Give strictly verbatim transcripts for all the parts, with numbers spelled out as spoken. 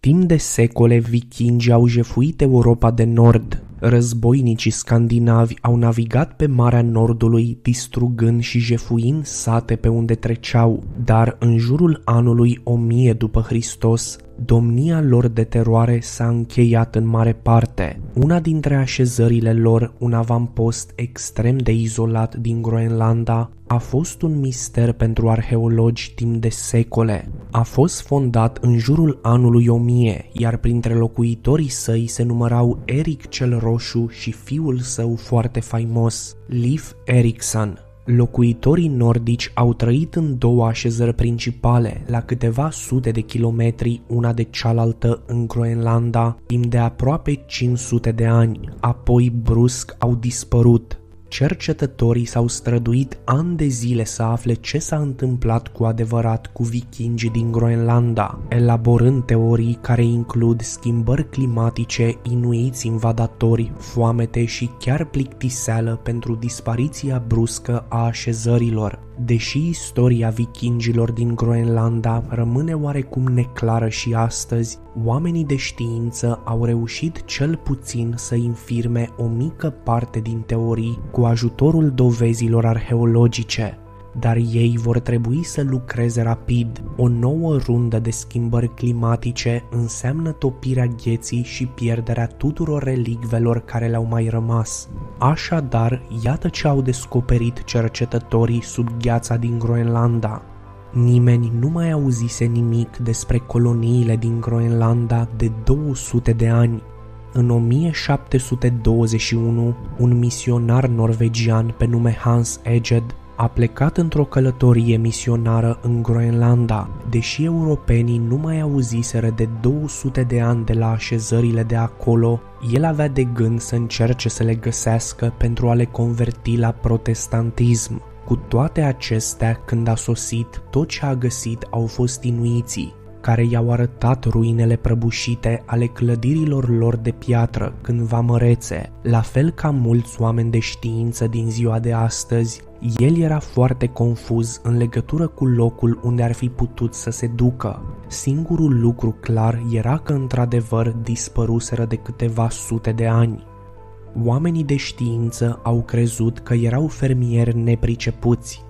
Timp de secole, vikingii au jefuit Europa de Nord. Războinicii scandinavi au navigat pe Marea Nordului, distrugând și jefuind sate pe unde treceau, dar în jurul anului o mie după Hristos, domnia lor de teroare s-a încheiat în mare parte. Una dintre așezările lor, un avampost extrem de izolat din Groenlanda, a fost un mister pentru arheologi timp de secole. A fost fondat în jurul anului o mie, iar printre locuitorii săi se numărau Eric cel Roșu și fiul său foarte faimos, Leif Erikson. Locuitorii nordici au trăit în două așezări principale, la câteva sute de kilometri una de cealaltă în Groenlanda, timp de aproape cinci sute de ani. Apoi, brusc, au dispărut. Cercetătorii s-au străduit ani de zile să afle ce s-a întâmplat cu adevărat cu vikingii din Groenlanda, elaborând teorii care includ schimbări climatice, inuiți invadatori, foamete și chiar plictiseală pentru dispariția bruscă a așezărilor. Deși istoria vikingilor din Groenlanda rămâne oarecum neclară și astăzi, oamenii de știință au reușit cel puțin să infirme o mică parte din teorii cu ajutorul dovezilor arheologice. Dar ei vor trebui să lucreze rapid. O nouă rundă de schimbări climatice înseamnă topirea gheții și pierderea tuturor relicvelor care le-au mai rămas. Așadar, iată ce au descoperit cercetătorii sub gheața din Groenlanda. Nimeni nu mai auzise nimic despre coloniile din Groenlanda de două sute de ani. În o mie șapte sute douăzeci și unu, un misionar norvegian pe nume Hans Egede a plecat într-o călătorie misionară în Groenlanda. Deși europenii nu mai auziseră de două sute de ani de la așezările de acolo, el avea de gând să încerce să le găsească pentru a le converti la protestantism. Cu toate acestea, când a sosit, tot ce a găsit au fost inuiții, care i-au arătat ruinele prăbușite ale clădirilor lor de piatră cândva mărețe. La fel ca mulți oameni de știință din ziua de astăzi, el era foarte confuz în legătură cu locul unde ar fi putut să se ducă. Singurul lucru clar era că într-adevăr dispăruseră de câteva sute de ani. Oamenii de știință au crezut că erau fermieri nepricepuți.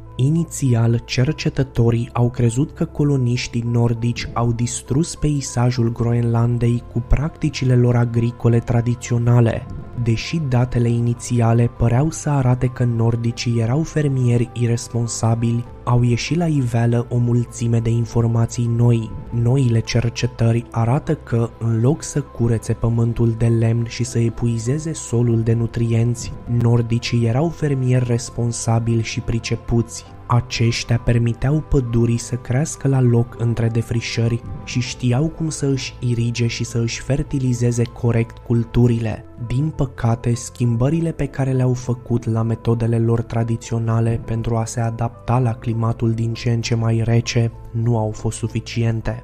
Inițial, cercetătorii au crezut că coloniștii nordici au distrus peisajul Groenlandei cu practicile lor agricole tradiționale, deși datele inițiale păreau să arate că nordicii erau fermieri irresponsabili, au ieșit la iveală o mulțime de informații noi. Noile cercetări arată că, în loc să curețe pământul de lemn și să epuizeze solul de nutrienți, nordicii erau fermieri responsabili și pricepuți. Aceștia permiteau pădurii să crească la loc între defrișări și știau cum să își irige și să își fertilizeze corect culturile. Din păcate, schimbările pe care le-au făcut la metodele lor tradiționale pentru a se adapta la climatul din ce în ce mai rece nu au fost suficiente.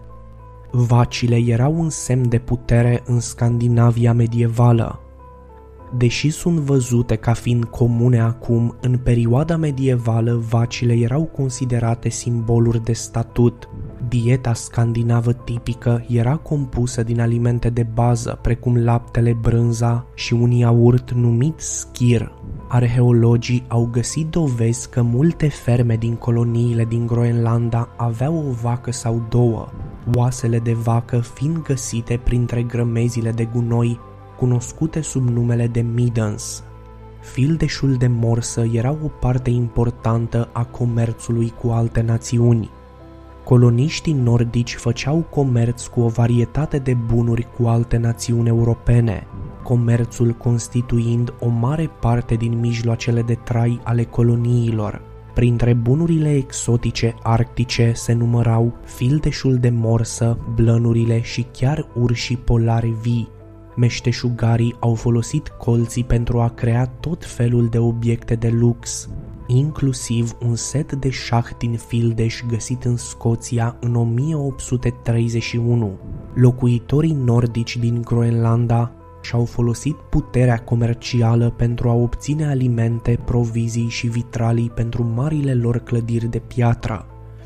Vacile erau un semn de putere în Scandinavia medievală. Deși sunt văzute ca fiind comune acum, în perioada medievală vacile erau considerate simboluri de statut. Dieta scandinavă tipică era compusă din alimente de bază, precum laptele, brânza și un iaurt numit skyr. Arheologii au găsit dovezi că multe ferme din coloniile din Groenlanda aveau o vacă sau două, oasele de vacă fiind găsite printre grămezile de gunoi cunoscute sub numele de Middens. Fildeșul de morsă era o parte importantă a comerțului cu alte națiuni. Coloniștii nordici făceau comerț cu o varietate de bunuri cu alte națiuni europene, comerțul constituind o mare parte din mijloacele de trai ale coloniilor. Printre bunurile exotice arctice se numărau fildeșul de morsă, blănurile și chiar urșii polari vii. Meșteșugarii au folosit colții pentru a crea tot felul de obiecte de lux, inclusiv un set de șah din fildeș găsit în Scoția în o mie opt sute treizeci și unu. Locuitorii nordici din Groenlanda și-au folosit puterea comercială pentru a obține alimente, provizii și vitralii pentru marile lor clădiri de piatră.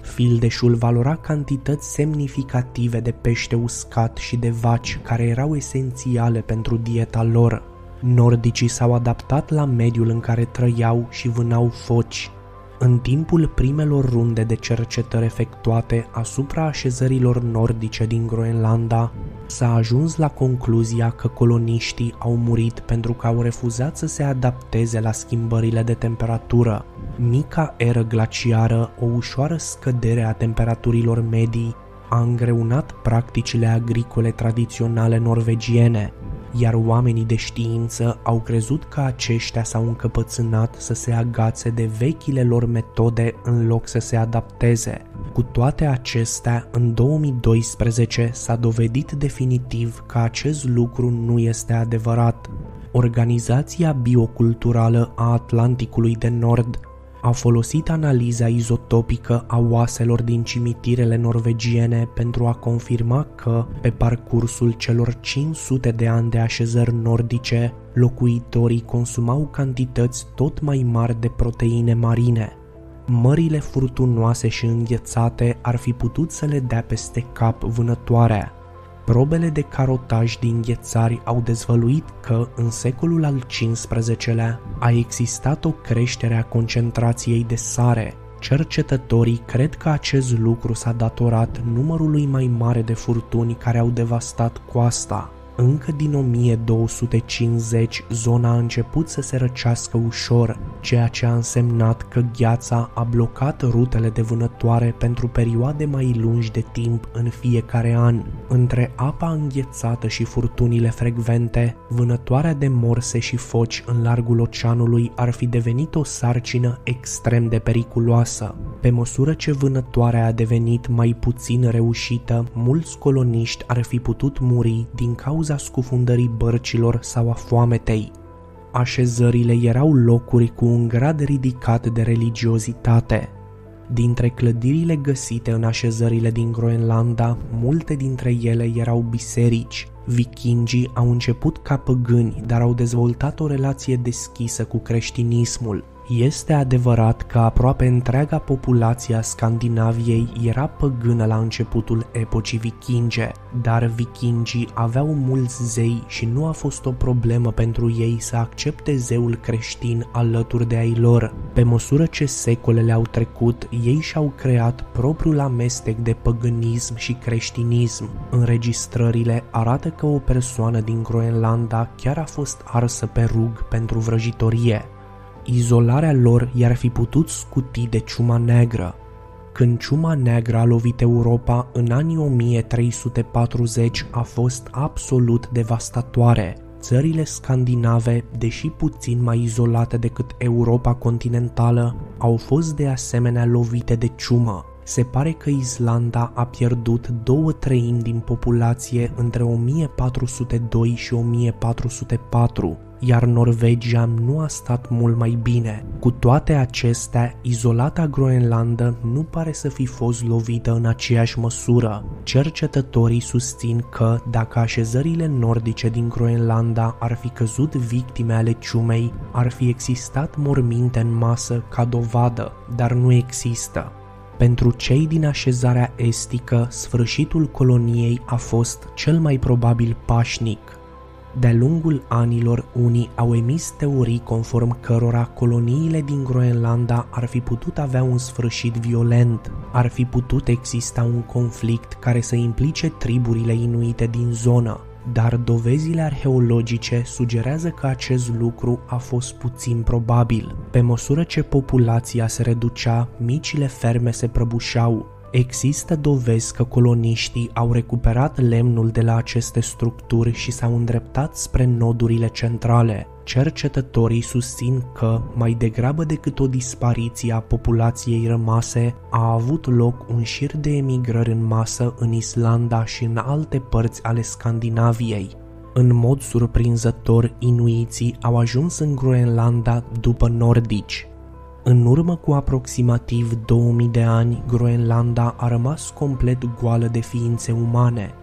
Fildeșul valora cantități semnificative de pește uscat și de vaci care erau esențiale pentru dieta lor. Nordicii s-au adaptat la mediul în care trăiau și vânau foci. În timpul primelor runde de cercetări efectuate asupra așezărilor nordice din Groenlanda, s-a ajuns la concluzia că coloniștii au murit pentru că au refuzat să se adapteze la schimbările de temperatură. Mica eră glaciară, o ușoară scădere a temperaturilor medii, a îngreunat practicile agricole tradiționale norvegiene, iar oamenii de știință au crezut că aceștia s-au încăpățânat să se agațe de vechile lor metode în loc să se adapteze. Cu toate acestea, în două mii doisprezece s-a dovedit definitiv că acest lucru nu este adevărat. Organizația Bioculturală a Atlanticului de Nord a folosit analiza izotopică a oaselor din cimitirele norvegiene pentru a confirma că, pe parcursul celor cinci sute de ani de așezări nordice, locuitorii consumau cantități tot mai mari de proteine marine. Mările furtunoase și înghețate ar fi putut să le dea peste cap vânătoarea. Probele de carotaj din ghețari au dezvăluit că, în secolul al cincisprezecelea, a existat o creștere a concentrației de sare. Cercetătorii cred că acest lucru s-a datorat numărului mai mare de furtuni care au devastat coasta. Încă din o mie două sute cincizeci, zona a început să se răcească ușor, ceea ce a însemnat că gheața a blocat rutele de vânătoare pentru perioade mai lungi de timp în fiecare an. Între apa înghețată și furtunile frecvente, vânătoarea de morse și foci în largul oceanului ar fi devenit o sarcină extrem de periculoasă. Pe măsură ce vânătoarea a devenit mai puțin reușită, mulți coloniști ar fi putut muri din cauza scufundării bărcilor sau a foametei. Așezările erau locuri cu un grad ridicat de religiozitate. Dintre clădirile găsite în așezările din Groenlanda, multe dintre ele erau biserici. Vikingii au început ca păgâni, dar au dezvoltat o relație deschisă cu creștinismul. Este adevărat că aproape întreaga populație a Scandinaviei era păgână la începutul epocii vikinge, dar vikingii aveau mulți zei și nu a fost o problemă pentru ei să accepte zeul creștin alături de ai lor. Pe măsură ce secolele au trecut, ei și-au creat propriul amestec de păgânism și creștinism. Înregistrările arată că o persoană din Groenlanda chiar a fost arsă pe rug pentru vrăjitorie. Izolarea lor i-ar fi putut scuti de ciuma neagră. Când ciuma neagră a lovit Europa în anii o mie trei sute patruzeci, a fost absolut devastatoare. Țările scandinave, deși puțin mai izolate decât Europa continentală, au fost de asemenea lovite de ciumă. Se pare că Islanda a pierdut două treimi din populație între o mie patru sute doi și o mie patru sute patru, iar Norvegia nu a stat mult mai bine. Cu toate acestea, izolata Groenlanda nu pare să fi fost lovită în aceeași măsură. Cercetătorii susțin că, dacă așezările nordice din Groenlanda ar fi căzut victime ale ciumei, ar fi existat morminte în masă ca dovadă, dar nu există. Pentru cei din așezarea estică, sfârșitul coloniei a fost cel mai probabil pașnic. De-a lungul anilor, unii au emis teorii conform cărora coloniile din Groenlanda ar fi putut avea un sfârșit violent, ar fi putut exista un conflict care să implice triburile inuite din zonă, dar dovezile arheologice sugerează că acest lucru a fost puțin probabil. Pe măsură ce populația se reducea, micile ferme se prăbușeau. Există dovezi că coloniștii au recuperat lemnul de la aceste structuri și s-au îndreptat spre nodurile centrale. Cercetătorii susțin că, mai degrabă decât o dispariție a populației rămase, a avut loc un șir de emigrări în masă în Islanda și în alte părți ale Scandinaviei. În mod surprinzător, inuiții au ajuns în Groenlanda după nordici. În urmă cu aproximativ două mii de ani, Groenlanda a rămas complet goală de ființe umane.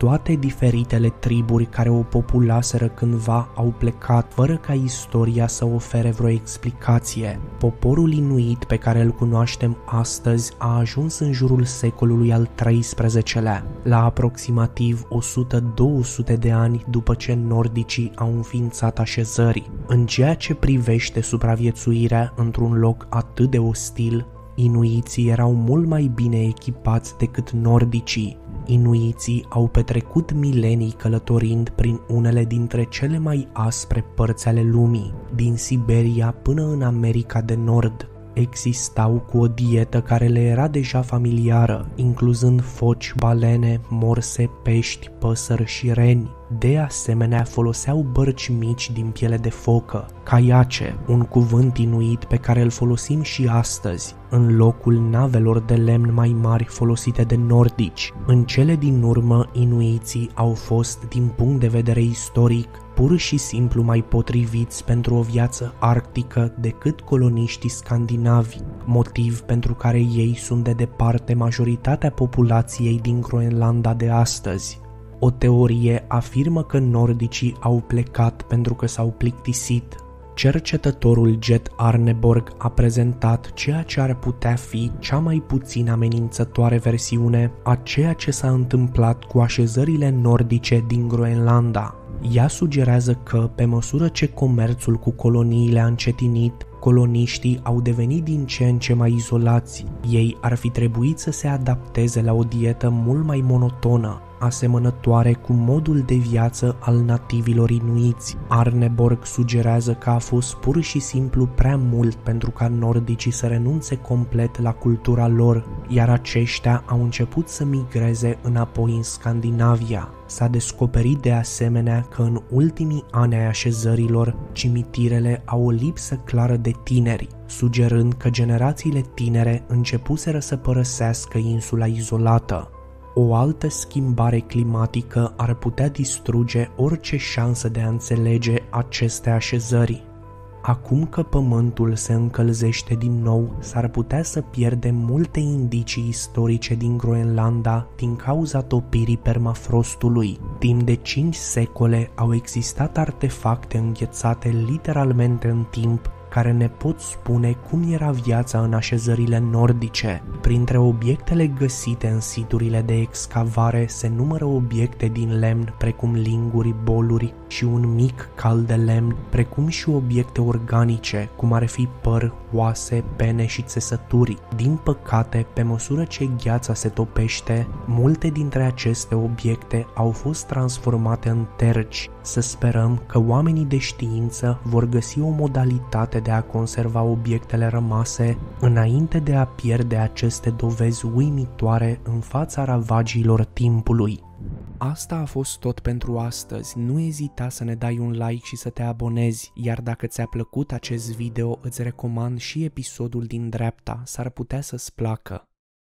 Toate diferitele triburi care o populaseră cândva au plecat fără ca istoria să ofere vreo explicație. Poporul inuit pe care îl cunoaștem astăzi a ajuns în jurul secolului al treisprezecelea, la aproximativ o sută două sute de ani după ce nordicii au înființat așezări. În ceea ce privește supraviețuirea într-un loc atât de ostil, inuiții erau mult mai bine echipați decât nordicii. Inuiții au petrecut milenii călătorind prin unele dintre cele mai aspre părți ale lumii, din Siberia până în America de Nord. Existau cu o dietă care le era deja familiară, incluzând foci, balene, morse, pești, păsări și reni. De asemenea, foloseau bărci mici din piele de focă, caiace, un cuvânt inuit pe care îl folosim și astăzi, în locul navelor de lemn mai mari folosite de nordici. În cele din urmă, inuiții au fost, din punct de vedere istoric, pur și simplu mai potriviți pentru o viață arctică decât coloniștii scandinavi, motiv pentru care ei sunt de departe majoritatea populației din Groenlanda de astăzi. O teorie afirmă că nordicii au plecat pentru că s-au plictisit. Cercetătorul Jet Arneborg a prezentat ceea ce ar putea fi cea mai puțin amenințătoare versiune a ceea ce s-a întâmplat cu așezările nordice din Groenlanda. Ea sugerează că, pe măsură ce comerțul cu coloniile a încetinit, coloniștii au devenit din ce în ce mai izolați. Ei ar fi trebuit să se adapteze la o dietă mult mai monotonă, asemănătoare cu modul de viață al nativilor inuiți. Arneborg sugerează că a fost pur și simplu prea mult pentru ca nordicii să renunțe complet la cultura lor, iar aceștia au început să migreze înapoi în Scandinavia. S-a descoperit de asemenea că în ultimii ani ai așezărilor, cimitirele au o lipsă clară de tineri, sugerând că generațiile tinere începuseră să părăsească insula izolată. O altă schimbare climatică ar putea distruge orice șansă de a înțelege aceste așezări. Acum că pământul se încălzește din nou, s-ar putea să pierdem multe indicii istorice din Groenlanda din cauza topirii permafrostului. Timp de cinci secole au existat artefacte înghețate literalmente în timp care ne pot spune cum era viața în așezările nordice. Printre obiectele găsite în siturile de excavare se numără obiecte din lemn precum linguri, boluri și un mic cal de lemn, precum și obiecte organice, cum ar fi păr, oase, pene și țesături. Din păcate, pe măsură ce gheața se topește, multe dintre aceste obiecte au fost transformate în tergi. Să sperăm că oamenii de știință vor găsi o modalitate de a conserva obiectele rămase înainte de a pierde aceste dovezi uimitoare în fața ravagiilor timpului. Asta a fost tot pentru astăzi. Nu ezita să ne dai un like și să te abonezi, iar dacă ți-a plăcut acest video, îți recomand și episodul din dreapta, s-ar putea să-ți placă.